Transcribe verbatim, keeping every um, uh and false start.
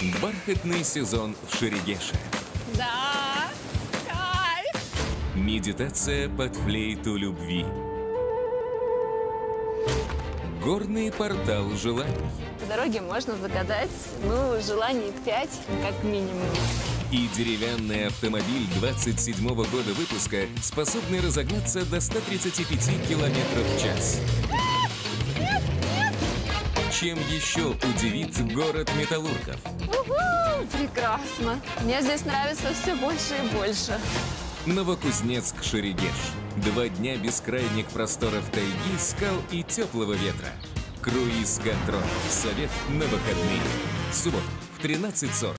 Бархатный сезон в Шерегеше. Да, кайф! Медитация под флейту любви. Горный портал желаний. По дороге можно загадать, ну, желаний пять, как минимум. И деревянный автомобиль двадцать седьмого года выпуска, способный разогнаться до ста тридцати пяти километров в час. Нет, нет! Чем еще удивит город металлургов? Уху, прекрасно! Мне здесь нравится все больше и больше. Новокузнецк-Шерегеш. Два дня бескрайних просторов тайги, скал и теплого ветра. Круиз-контроль. Совет на выходные. В субботу в тринадцать сорок.